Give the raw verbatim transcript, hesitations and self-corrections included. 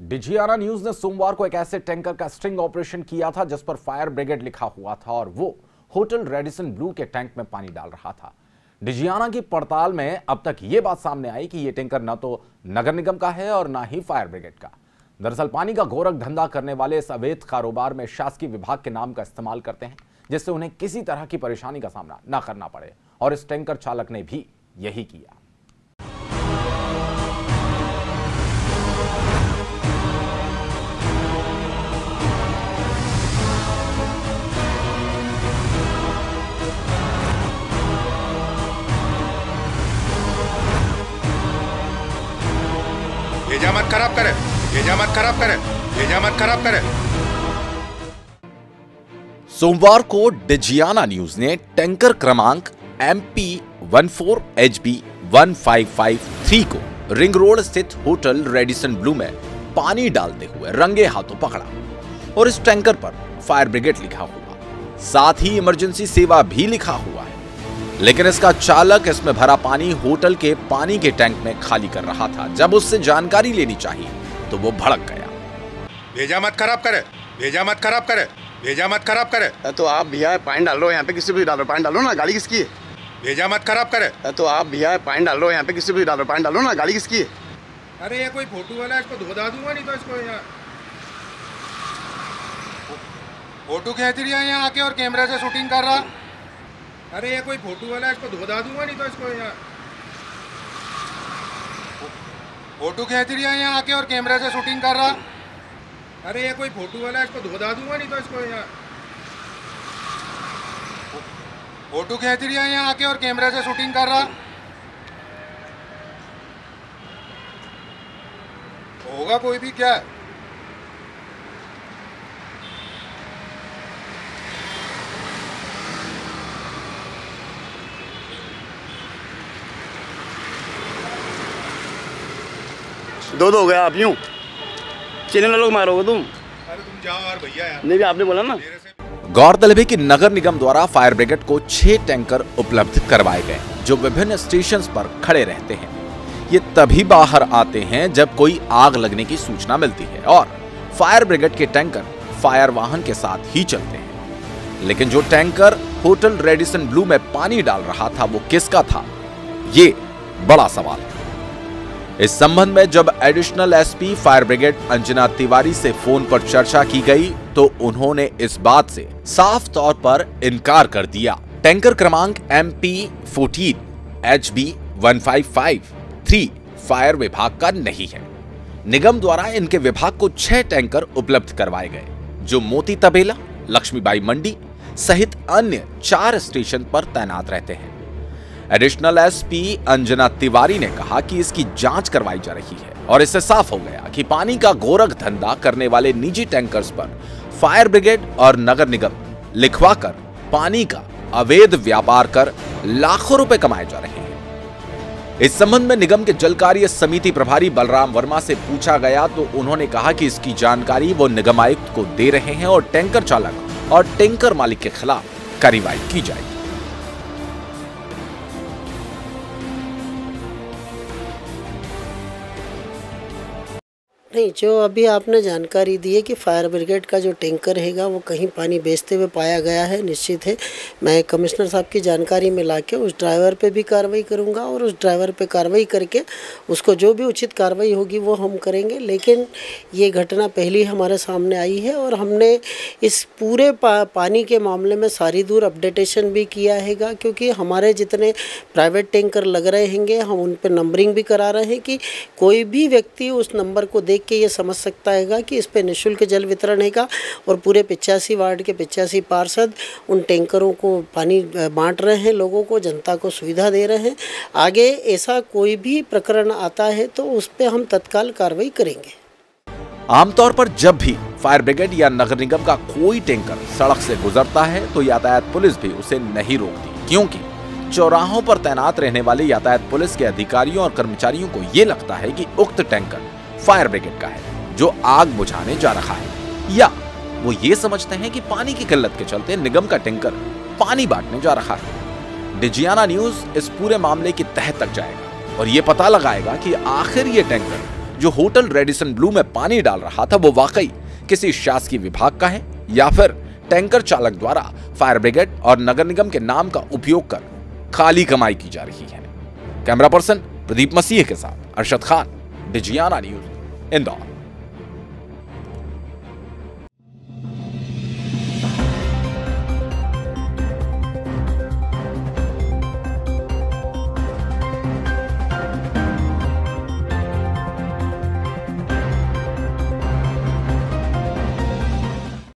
Digiana news ने सोमवार को एक ऐसे टैंकर का स्टिंग ऑपरेशन किया था जिस पर फायर ब्रिगेड लिखा हुआ था और वो होटल रेडिसन ब्लू के टैंक में पानी डाल रहा था। डिजियाना की पड़ताल में अब तक ये बात सामने आई कि ये टैंकर न तो नगर निगम का है और न ही फायर ब्रिगेड का। दरअसल पानी का गोरख धंधा करने वाले इस अवैध कारोबार में शासकीय विभाग के नाम का इस्तेमाल करते हैं, जिससे उन्हें किसी तरह की परेशानी का सामना न करना पड़े, और इस टैंकर चालक ने भी यही किया। भेजा मत खराब करे, भेजा मत खराब करे, भेजा मत खराब करे। सोमवार को डिजियाना न्यूज ने टैंकर क्रमांक M P one four H B one five five three को रिंग रोड स्थित होटल रेडिसन ब्लू में पानी डालते हुए रंगे हाथों पकड़ा और इस टैंकर पर फायर ब्रिगेड लिखा हुआ, साथ ही इमरजेंसी सेवा भी लिखा हुआ है। लेकिन इसका चालक इसमें भरा पानी होटल के पानी के टैंक में खाली कर रहा था। जब उससे जानकारी लेनी चाहिए तो वो भड़क गया। भेजा मत खराब करे, भेजा मत खराब करे, भेजा मत खराब करे। तो आप भैया पानी डालो, यहाँ पे किसी भी डालो, पानी डालो ना, गाड़ी किसकी है? भेजा मत खराब करे। तो आप भैया पानी डालो, यहाँ पे किसी भी डालो, पानी डालो ना, गाड़ी किसकी है? अरे ये कोई फोटो वाला, इसको धो दा दूंगा नहीं तो इसको यहाँ फोटो खींच रही है यहाँ आके और कैमरे से शूटिंग कर रहा। अरे ये कोई फोटो वाला, इसको धो दा दूंगा नहीं तो इसको यहाँ फोटो खींच रही है यहाँ आके और कैमरे से शूटिंग कर रहा। अरे ये कोई फोटो वाला, इसको धो दा दूंगा नहीं तो इसको यहाँ फोटो खींच रही है यहाँ आके और कैमरे से शूटिंग कर रहा। होगा कोई भी क्या? दो दो हो गया, आप यूं चैनल लोग मारोगे तुम। अरे तुम जाओ यार भैया यार। नहीं भी आपने बोला ना। गौरतलब है कि नगर निगम द्वारा फायर ब्रिगेड को छह टैंकर उपलब्ध करवाए गए जो विभिन्न स्टेशंस पर खड़े रहते हैं। ये तभी बाहर आते हैं जब कोई आग लगने की सूचना मिलती है और फायर ब्रिगेड के टैंकर फायर वाहन के साथ ही चलते हैं। लेकिन जो टैंकर होटल रेडिसन ब्लू में पानी डाल रहा था वो किसका था, ये बड़ा सवाल है। इस संबंध में जब additional SP fire brigade Anjana Tiwari से फोन पर चर्चा की गई तो उन्होंने इस बात से साफ तौर पर इनकार कर दिया। टैंकर क्रमांक M P fourteen H B one five five three fire विभाग का नहीं है। निगम द्वारा इनके विभाग को छह टैंकर उपलब्ध करवाए गए जो मोती तबेला, लक्ष्मीबाई मंडी सहित अन्य चार स्टेशन पर तैनात रहते हैं। एडिशनल एसपी अंजना तिवारी ने कहा कि इसकी जांच करवाई जा रही है और इससे साफ हो गया कि पानी का गोरख धंधा करने वाले निजी टैंकर्स पर फायर ब्रिगेड और नगर निगम लिखवाकर पानी का अवैध व्यापार कर लाखों रुपए कमाए जा रहे हैं। इस संबंध में निगम के जल कार्य समिति प्रभारी बलराम वर्मा से पूछा गया तो उन्होंने कहा कि इसकी जानकारी वो निगम आयुक्त को दे रहे हैं और टैंकर चालक और टैंकर मालिक के खिलाफ कार्रवाई की जाएगी। नहीं, जो अभी आपने जानकारी दी है कि फायर ब्रिगेड का जो टैंकर हैगा वो कहीं पानी बेचते हुए पाया गया है, निश्चित है मैं कमिश्नर साहब की जानकारी में लाके उस ड्राइवर पे भी कार्रवाई करूंगा और उस ड्राइवर पे कार्रवाई करके उसको जो भी उचित कार्रवाई होगी वो हम करेंगे। लेकिन ये घटना पहली हमारे सामने आई है और हमने इस पूरे पा, पानी के मामले में सारी दूर अपडेटेशन भी किया हैगा, क्योंकि हमारे जितने प्राइवेट टैंकर लग रहे हैंगे हम उन पर नंबरिंग भी करा रहे हैं कि कोई भी व्यक्ति उस नंबर को देख कि ये समझ सकता है कि इस पे निःशुल्क जल वितरण हैगा और पूरे पिचासी वार्ड के पिचासी पार्षद उन टैंकरों को पानी बांट रहे हैं, लोगों को, जनता को सुविधा दे रहे हैं। आगे ऐसा कोई भी प्रकरण आता है तो उस पे हम तत्काल कार्रवाई करेंगे। आमतौर पर जब भी फायर ब्रिगेड या नगर निगम का कोई टैंकर सड़क से गुजरता है तो यातायात पुलिस भी उसे नहीं रोकती, क्योंकि चौराहों पर तैनात रहने वाले यातायात पुलिस के अधिकारियों और कर्मचारियों को ये लगता है कि उक्त टैंकर फायर ब्रिगेड का है जो आग बुझाने जा रहा है, या वो ये समझते हैं कि पानी की किल्लत के चलते निगम का टैंकर पानी बांटने जा रहा है। डिजियाना न्यूज इस पूरे मामले की तह तक जाएगा और ये पता लगाएगा कि आखिर ये टैंकर जो होटल रेडिसन ब्लू में पानी डाल रहा था वो वाकई किसी शासकीय विभाग का है या फिर टैंकर चालक द्वारा फायर ब्रिगेड और नगर निगम के नाम का उपयोग कर खाली कमाई की जा रही है। कैमरा पर्सन प्रदीप मसीह के साथ अरशद खान, डिजियाना न्यूज, इंदौर।